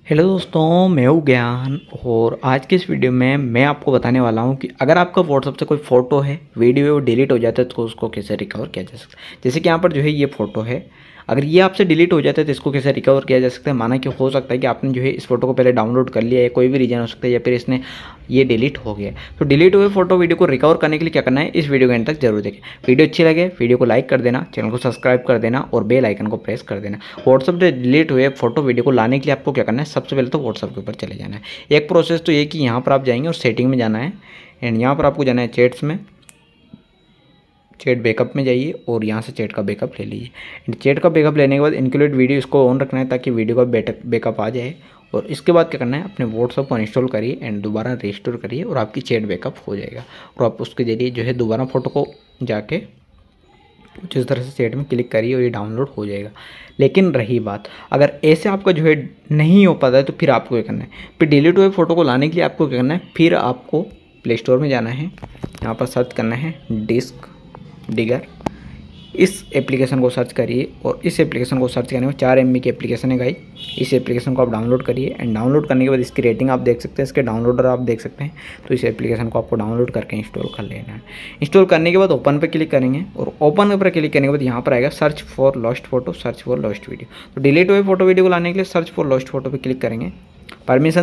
Hello दोस्तों, मैं हूँ ज्ञान और आज की इस वीडियो में मैं आपको बताने वाला हूँ कि अगर आपका व्हाट्सएप से कोई फ़ोटो है, वीडियो है, वो डिलीट हो जाता है तो उसको कैसे रिकवर किया जा सकता है। जैसे कि यहाँ पर जो है ये फ़ोटो है, अगर ये आपसे डिलीट हो जाता है तो इसको कैसे रिकवर किया जा सकता है। माना कि हो सकता है कि आपने जो है इस फोटो को पहले डाउनलोड कर लिया है, कोई भी रीज़न हो सकता है, या फिर इसने ये डिलीट हो गया। तो डिलीट हुए फोटो वीडियो को रिकवर करने के लिए क्या करना है, इस वीडियो के एंड तक जरूर देखें। वीडियो अच्छी लगे वीडियो को लाइक कर देना, चैनल को सब्सक्राइब कर देना और बेल आइकन को प्रेस कर देना। व्हाट्सएप से डिलीट हुए फोटो वीडियो को लाने के लिए आपको क्या करना है, सबसे पहले तो व्हाट्सएप के ऊपर चले जाना है। एक प्रोसेस तो ये कि यहाँ पर आप जाएंगे और सेटिंग में जाना है एंड यहाँ पर आपको जाना है चैट्स में, चैट बैकअप में जाइए और यहाँ से चैट का बैकअप ले लीजिए। चैट का बैकअप लेने के बाद इंक्लूड वीडियो इसको ऑन रखना है ताकि वीडियो का बैकअप आ जाए। और इसके बाद क्या करना है, अपने व्हाट्सएप को इंस्टॉल करिए एंड दोबारा रिस्टोर करिए और आपकी चैट बैकअप हो जाएगा। और आप उसके जरिए जो है दोबारा फ़ोटो को जाके कुछ इस तरह से चैट में क्लिक करिए और ये डाउनलोड हो जाएगा। लेकिन रही बात, अगर ऐसे आपका जो है नहीं हो पाता है तो फिर आपको क्या करना है, फिर डिलीट हुए फ़ोटो को लाने के लिए आपको क्या करना है, फिर आपको प्ले स्टोर में जाना है, यहाँ पर सर्च करना है डिस्क डिगर। इस एप्लीकेशन को सर्च करिए और इस एप्लीकेशन को सर्च करने में 4 MB की एप्लीकेशन है गाइस। इस एप्लीकेशन को आप डाउनलोड करिए एंड डाउनलोड करने के बाद इसकी रेटिंग आप देख सकते हैं, इसके डाउनलोडर आप देख सकते हैं। तो इस एप्लीकेशन को आपको डाउनलोड करके इंस्टॉल कर लेना है। इंस्टॉल करने के बाद ओपन पे क्लिक करेंगे और ओपन पर क्लिक करने के बाद यहाँ पर आएगा search for lost photo, search for lost video. तो डिलीट हुए फोटो वीडियो को लाने के लिए सर्च फॉर लॉस्ट फोटो पर क्लिक करेंगे, परमिशन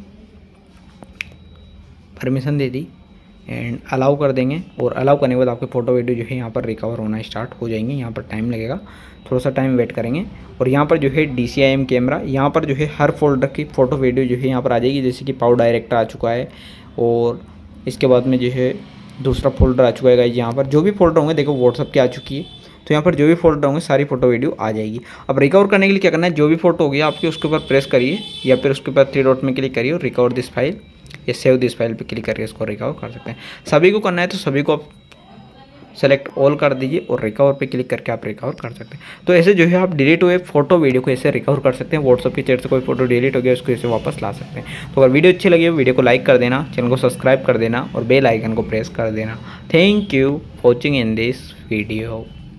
दे दी एंड अलाउ कर देंगे। और अलाउ करने के बाद आपके फ़ोटो वीडियो जो है यहाँ पर रिकवर होना स्टार्ट हो जाएंगे। यहाँ पर टाइम लगेगा, थोड़ा सा टाइम वेट करेंगे। और यहाँ पर जो है DCIM कैमरा, यहाँ पर जो है हर फोल्डर की फ़ोटो वीडियो जो है यहाँ पर आ जाएगी। जैसे कि पावर डायरेक्टर आ चुका है और इसके बाद में जो है दूसरा फोल्डर आ चुका है। यहाँ पर जो भी फोल्डर होंगे, देखो व्हाट्सअप की आ चुकी है, तो यहाँ पर जो भी फोल्डर होंगे सारी फोटो वीडियो आ जाएगी। अब रिकवर करने के लिए क्या करना है, जो भी फोटो होगी आपकी उसके ऊपर प्रेस करिए या फिर उसके ऊपर 3 डॉट में क्लिक करिए और रिकवर दिस फाइल या सेव दिस फाइल पे क्लिक करके इसको रिकवर कर सकते हैं। सभी को करना है तो सभी को आप सेलेक्ट ऑल कर दीजिए और रिकवर पे क्लिक करके आप रिकवर कर सकते हैं। तो ऐसे जो है आप डिलीट हुए फोटो वीडियो को ऐसे रिकवर कर सकते हैं। व्हाट्सअप की चैट से कोई फोटो डिलीट हो गया उसको ऐसे वापस ला सकते हैं। तो अगर वीडियो अच्छी लगी हो वीडियो को लाइक कर देना, चैनल को सब्सक्राइब कर देना और बेल आइकन को प्रेस कर देना। Thank you watching in this video.